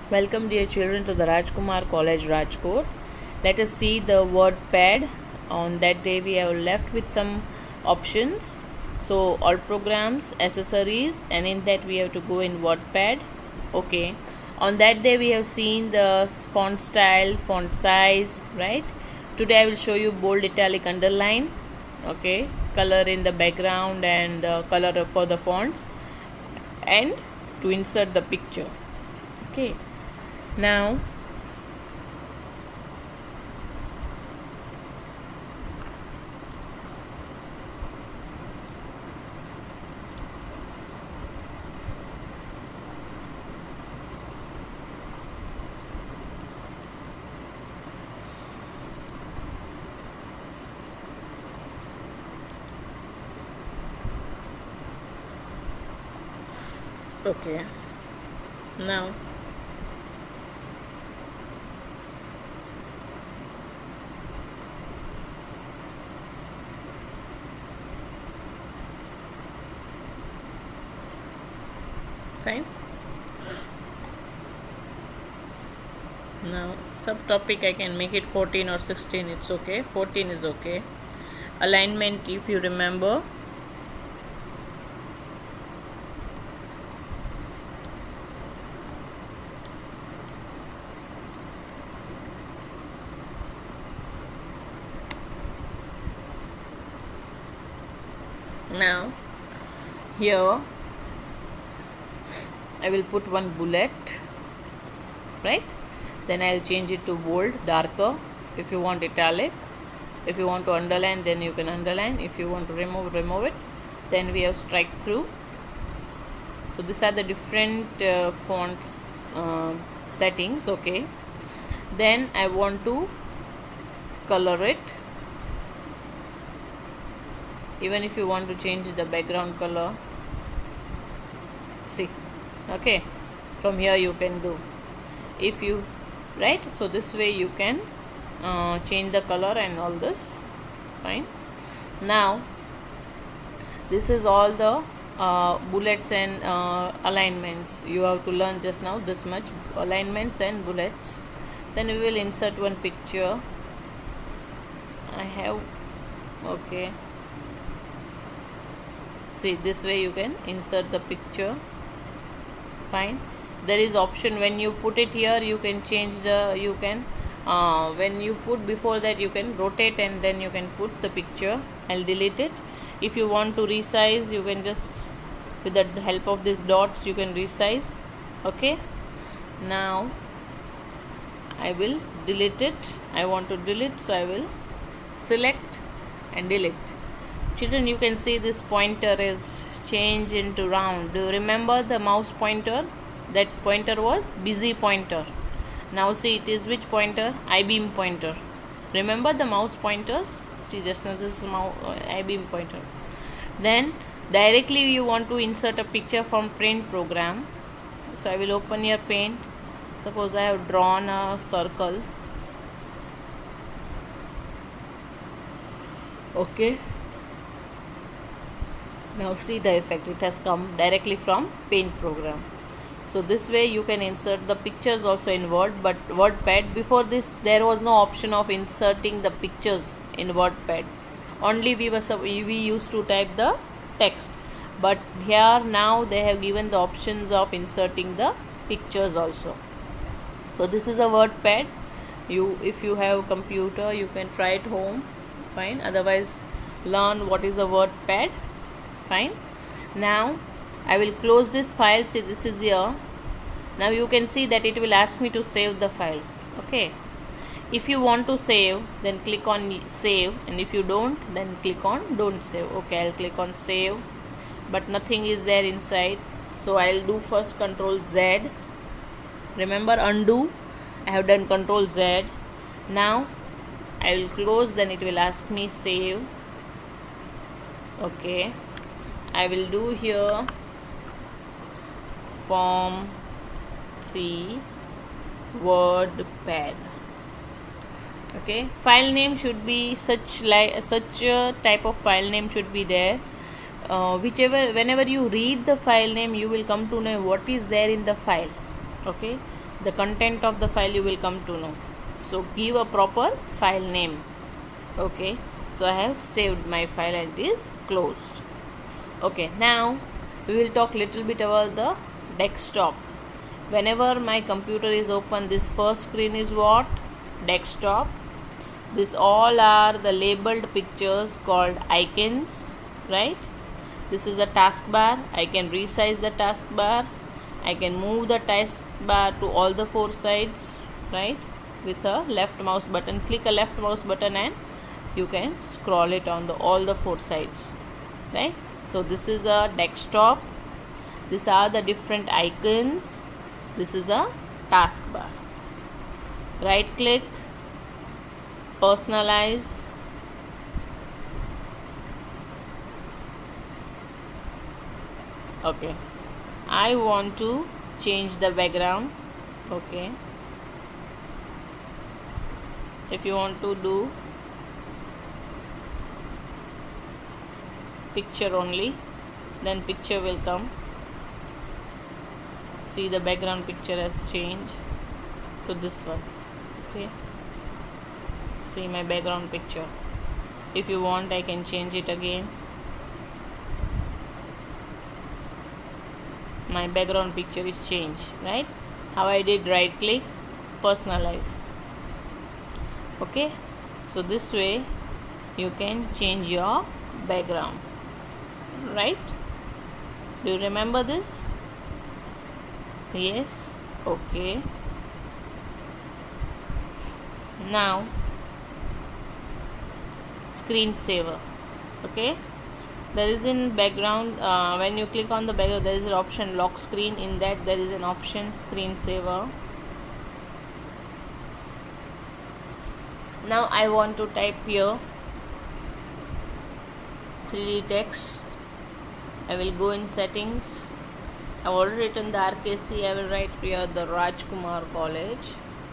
Welcome dear children to the Rajkumar College Rajkot. Let us see the WordPad. On that day we have left with some options. So all programs, accessories, and in that we have to go in WordPad. Okay. On that day we have seen the font style, font size, right? Today I will show you bold, italic, underline. Okay. Color in the background and color for the fonts, and to insert the picture. Okay. Now okay, now fine. Now subtopic I can make it 14 or 16, it's okay. 14 is okay. Alignment, if you remember, now here I will put one bullet, right? Then I will change it to bold, darker. If you want italic, if you want to underline, then you can underline. If you want to remove it. Then we have strike through. So these are the different fonts settings. Okay, then I want to color it. Even if you want to change the background color, see, okay, from here you can do, if you, right? So this way you can change the color and all this, fine. Now this is all the bullets and alignments you have to learn just now, this much alignments and bullets. Then we will insert one picture. I have, okay, see, this way you can insert the picture, fine. There is option when you put it here, you can change the, you can when you put before that, you can rotate and then you can put the picture. I'll delete it. If you want to resize, you can just, with the help of these dots, you can resize. Okay, now I will delete it. I want to delete, so I will select and delete. Children, you can see this pointer is changed into round. Do you remember the mouse pointer? That pointer was busy pointer. Now see, it is which pointer? I-beam pointer. Remember the mouse pointers? See, just now this is I-beam pointer. Then directly you want to insert a picture from Paint program. So I will open your Paint. Suppose I have drawn a circle. Okay. Now see the effect, it has come directly from Paint program. So this way you can insert the pictures also in Word, but WordPad, before this there was no option of inserting the pictures in WordPad. Only we used to type the text, but here now they have given the options of inserting the pictures also. So this is a WordPad. If you have computer, you can try it home, fine. Otherwise learn what is a WordPad, fine. Now I will close this file. See, this is here. Now you can see that it will ask me to save the file. Okay, if you want to save, then click on save, and if you don't, then click on don't save. Okay, I'll click on save, but nothing is there inside. So I'll do first Control Z. Remember undo, I have done Control Z. Now I will close, then it will ask me save. Okay, I will do here Form 3 WordPad. Okay, file name should be such a type of file name should be there. Whenever you read the file name, you will come to know what is there in the file. Okay, the content of the file you will come to know. So give a proper file name. Okay, so I have saved my file and it is closed. Okay, now we will talk little bit about the desktop. Whenever my computer is open, this first screen is what? Desktop. This all are the labeled pictures called icons, right? This is a taskbar. I can resize the taskbar. I can move the taskbar to all the four sides, right? With a left mouse button. Click a left mouse button and you can scroll it on all the four sides, right? So this is a desktop. These are the different icons. This is a taskbar. Right click, personalize. Okay, I want to change the background. Okay, if you want to do picture only, then picture will come. See, the background picture has changed to this one. Okay, see my background picture. If you want, I can change it again. My background picture is changed, right? How I did? Right click, personalize. Okay, so this way you can change your background, right? Do you remember this? Yes. Okay, now screensaver. Okay, there is in background, when you click on the background, there is an option lock screen. In that there is an option screensaver. Now I want to type here 3D text. I will go in settings. I have already written the RKC. I will write here the Rajkumar College.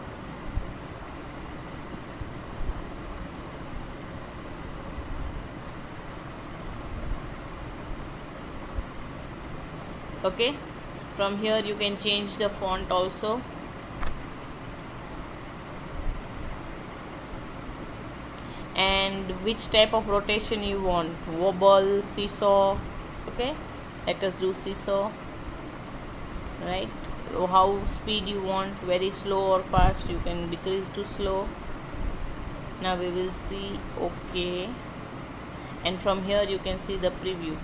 Okay, from here you can change the font also. And which type of rotation you want, wobble, seesaw. Okay, let us do seesaw, right? How speed you want, very slow or fast, you can decrease to slow. Now we will see. Okay, and from here you can see the preview.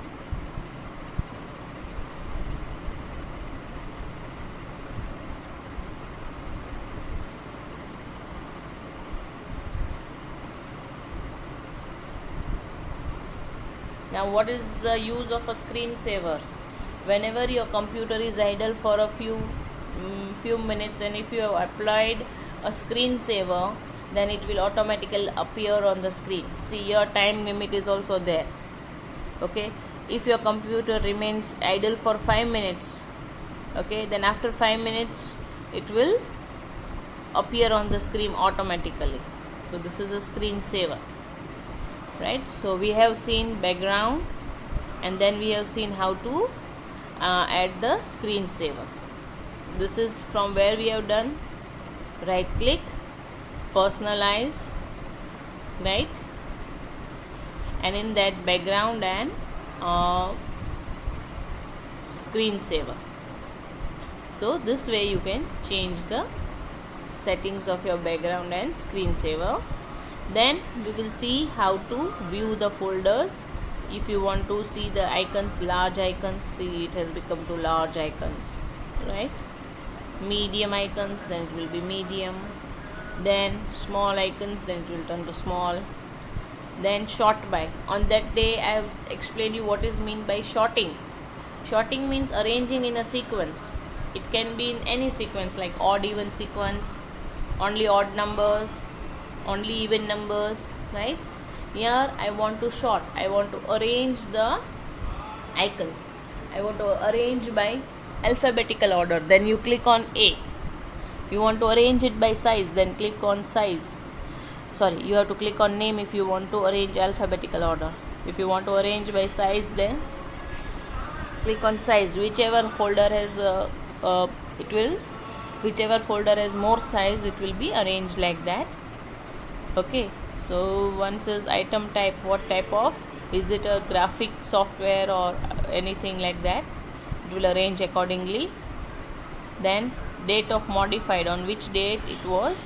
Now what is the use of a screensaver? Whenever your computer is idle for a few minutes, and if you have applied a screensaver, then it will automatically appear on the screen. See, your time limit is also there. Okay, if your computer remains idle for 5 minutes, okay, then after 5 minutes it will appear on the screen automatically. So this is a screensaver, right? So we have seen background, and then we have seen how to add the screensaver. This is from where we have done. Right click, personalize, right? And in that background and screensaver. So this way you can change the settings of your background and screensaver. Then we will see how to view the folders. If you want to see the icons, large icons, see it has become to large icons, right? Medium icons, then it will be medium. Then small icons, then it will turn to small. Then sort by. On that day I have explained you what is meant by sorting. Sorting means arranging in a sequence. It can be in any sequence, like odd even sequence, only odd numbers, only even numbers, right? Here I want to sort. I want to arrange the icons. I want to arrange by alphabetical order. Then you click on A. You want to arrange it by size, then click on size. Sorry, you have to click on name if you want to arrange alphabetical order. If you want to arrange by size, then click on size. Whichever folder has it will whichever folder has more size, it will be arranged like that. Okay, so one says item type, what type of, is it a graphic software or anything like that, it will arrange accordingly. Then date of modified, on which date it was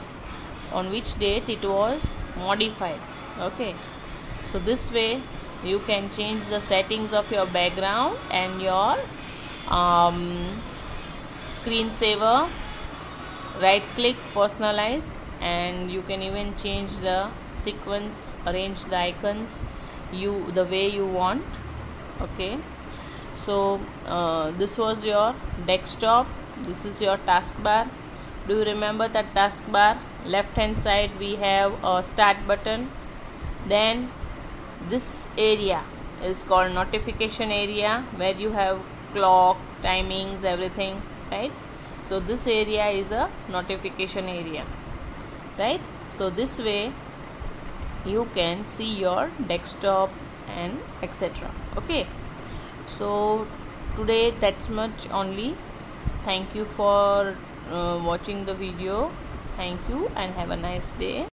modified. Okay, so this way you can change the settings of your background and your screensaver. Right click, personalize, and you can even change the sequence, arrange the icons the way you want. Okay, so this was your desktop. This is your taskbar. Do you remember that taskbar? Left hand side we have a start button. Then this area is called notification area, where you have clock, timings, everything, right? So this area is a notification area, right? So this way you can see your desktop and etc. Okay, so today that's much only. Thank you for watching the video. Thank you and have a nice day.